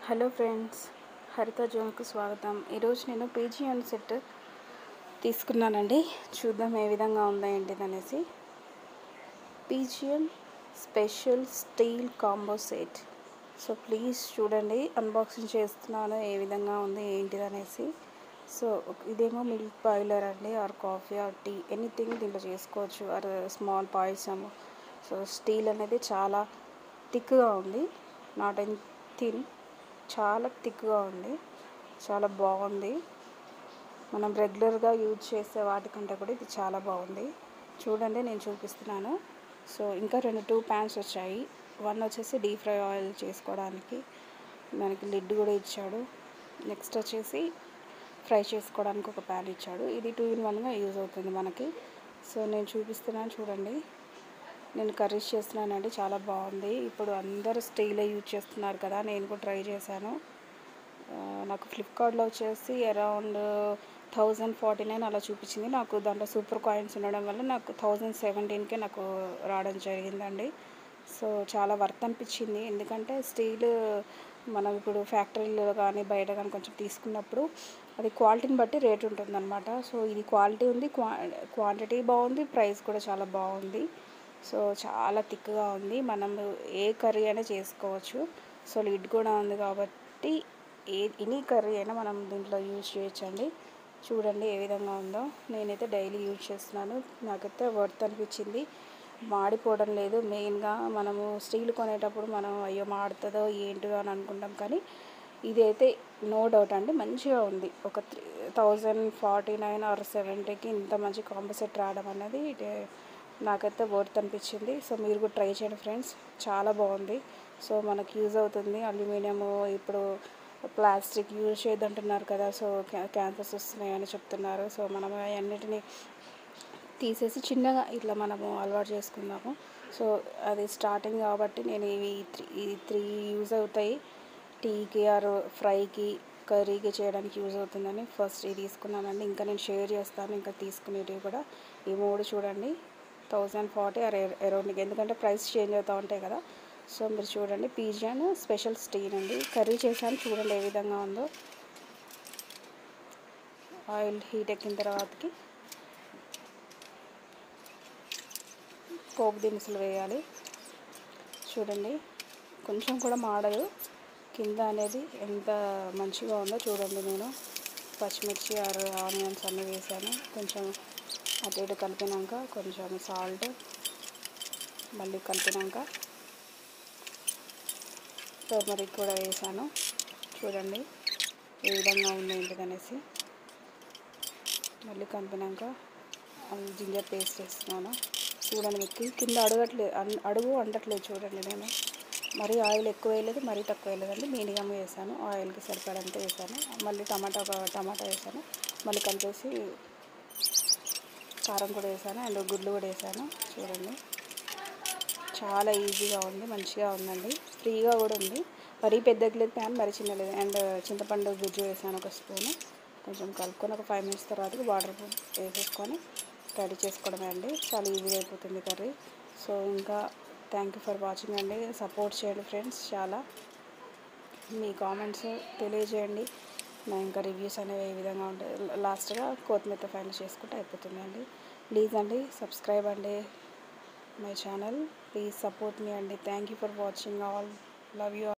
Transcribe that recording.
Hello friends, హరిత జోన్కు స్వాగతం. ఈరోజు నేను పీజియన్ సెట్ తీసుకున్నానండి. చూద్దాం ఏ విధంగా ఉందా ఏంటిదనేసి. Pigeon special steel combo set. So please చూడండి, అన్బాక్సింగ్ చేస్తున్నాను ఏ విధంగా ఉంది ఏంటిదనేసి. సో ఇదేమో మిల్క్ బాయిలర్ అండి, or coffee or tea anything దీంట్లో చేసుకోవచ్చు, or small payasam. So steel అనేది చాలా థిక్గా ఉంది, నాట్ ఎన్ థిన్, చాలా థిక్గా ఉంది, చాలా బాగుంది. మనం రెగ్యులర్గా యూజ్ చేసే వాటికంటే కూడా ఇది చాలా బాగుంది. చూడండి, నేను చూపిస్తున్నాను. సో ఇంకా టూ ప్యాన్స్ వచ్చాయి. వన్ వచ్చేసి డీప్ ఫ్రై ఆయిల్ చేసుకోవడానికి, దానికి లిడ్ కూడా ఇచ్చాడు. నెక్స్ట్ వచ్చేసి ఫ్రై చేసుకోవడానికి ఒక ప్యాన్ ఇచ్చాడు. ఇది 2-in-1గా యూజ్ అవుతుంది మనకి. సో నేను చూపిస్తున్నాను చూడండి. నేను కర్రీస్ చేస్తున్నానండి, చాలా బాగుంది. ఇప్పుడు అందరూ స్టీలే యూజ్ చేస్తున్నారు కదా, నేను కూడా ట్రై చేశాను. నాకు ఫ్లిప్కార్ట్లో వచ్చేసి అరౌండ్ 1049 అలా చూపించింది. నాకు దాంట్లో సూపర్ కాయిన్స్ ఉండడం వల్ల నాకు 1017కే నాకు రావడం జరిగిందండి. సో చాలా వర్త్ అనిపించింది. ఎందుకంటే స్టీల్ మనం ఇప్పుడు ఫ్యాక్టరీలో కానీ బయట కానీ కొంచెం తీసుకున్నప్పుడు అది క్వాలిటీని బట్టి రేట్ ఉంటుందన్నమాట. సో ఇది క్వాలిటీ ఉంది, క్వాంటిటీ బాగుంది, ప్రైస్ కూడా చాలా బాగుంది. సో చాలా థిక్గా ఉంది, మనం ఏ కర్రీ అయినా చేసుకోవచ్చు. సో లిడ్ కూడా ఉంది కాబట్టి ఎనీ కర్రీ అయినా మనం దీంట్లో యూజ్ చేయొచ్చండి. చూడండి ఏ విధంగా ఉందో. నేనైతే డైలీ యూజ్ చేస్తున్నాను, నాకైతే వర్త్ అనిపించింది. మాడిపోవడం లేదు. మెయిన్గా మనము స్టీల్ కొనేటప్పుడు మనం అయ్యో మాడుతుందో ఏంటో అని అనుకుంటాం, కానీ ఇదైతే నో డౌట్ అండి మంచిగా ఉంది. ఒక 1049 ఆర్ 70కి ఇంత మంచి కాంబో సెట్ రావడం అనేది నాకైతే వర్త్ అనిపించింది. సో మీరు కూడా ట్రై చేయండి ఫ్రెండ్స్, చాలా బాగుంది. సో మనకు యూజ్ అవుతుంది. అల్యూమినియం ఇప్పుడు ప్లాస్టిక్ యూజ్ చేయొద్దంటున్నారు కదా, సో క్యాన్సర్స్ వస్తున్నాయని చెప్తున్నారు. సో మనం అన్నిటినీ తీసేసి చిన్నగా ఇట్లా మనము అలవాటు చేసుకుందాము. సో అది స్టార్టింగ్ కాబట్టి నేను ఈ త్రీ యూజ్ అవుతాయి. టీకి ఆర్ ఫ్రైకి కర్రీకి చేయడానికి యూజ్ అవుతుందని ఫస్ట్ ఇది తీసుకున్నానండి. ఇంకా నేను షేర్ చేస్తాను ఇంకా తీసుకునేటివి కూడా. ఈ మూడు చూడండి 1040 ఆర్ అరౌండ్, ఎందుకంటే ప్రైస్ చేంజ్ అవుతూ ఉంటాయి కదా. సో మీరు చూడండి, పిజియన్ స్పెషల్ స్టీల్ అండి. కర్రీ చేశాను చూడండి ఏ విధంగా ఉందో. ఆయిల్ హీట్ ఎక్కిన తర్వాతకి పోపు దినుసులు వేయాలి. చూడండి, కొంచెం కూడా మాడదు. కింద అనేది ఎంత మంచిగా ఉందో చూడండి. నేను పచ్చిమిర్చి ఆర్ ఆనియన్స్ అన్నీ వేసాను. కొంచెం అటు ఇటు కలిపినాక కొంచెం సాల్ట్, మళ్ళీ కలిపినాక టర్మరిక్ కూడా వేసాను. చూడండి ఏ విధంగా ఉంది ఏంటిదనేసి. మళ్ళీ కలిపినాక జింజర్ పేస్ట్ వేస్తున్నాను. చూడండి, మీకు కింద అడుగు అంటట్లేదు. చూడండి, నేను మరీ ఆయిల్ ఎక్కువ వేయలేదు, మరీ తక్కువ వేయలేదండి, మీడియంగా వేసాను. ఆయిల్కి సరిపడంత వేసాను. మళ్ళీ టమాటా వేసాను. మళ్ళీ కలిపేసి కారం కూడా వేసాను అండ్ గుడ్లు కూడా వేసాను. చూడండి, చాలా ఈజీగా ఉంది, మంచిగా ఉందండి, ఫ్రీగా కూడా ఉంది. మరీ పెద్దగా లేదు ప్యాన్, మరీ చిన్న లేదు. అండ్ చింతపండు గుజ్జు వేసాను ఒక స్పూను. కొంచెం కలుపుకొని ఒక 5 minutes తర్వాత వాటర్ వేసేసుకొని రెడీ చేసుకోవడమే అండి. చాలా ఈజీగా అయిపోతుంది కర్రీ. సో ఇంకా థ్యాంక్ యూ ఫర్ వాచింగ్ అండి. సపోర్ట్ చేయండి ఫ్రెండ్స్, చాలా మీ కామెంట్స్ తెలియజేయండి. నా ఇంకా రివ్యూస్ అనేవి ఏ విధంగా ఉంటాయి. లాస్ట్గా కొత్తిమీరతో ఫైనల్ చేసుకుంటే అయిపోతుంది అండి. ప్లీజ్ అండి సబ్స్క్రైబ్ అండి మై ఛానల్. ప్లీజ్ సపోర్ట్ మీ అండి. Thank you for watching all. Love you.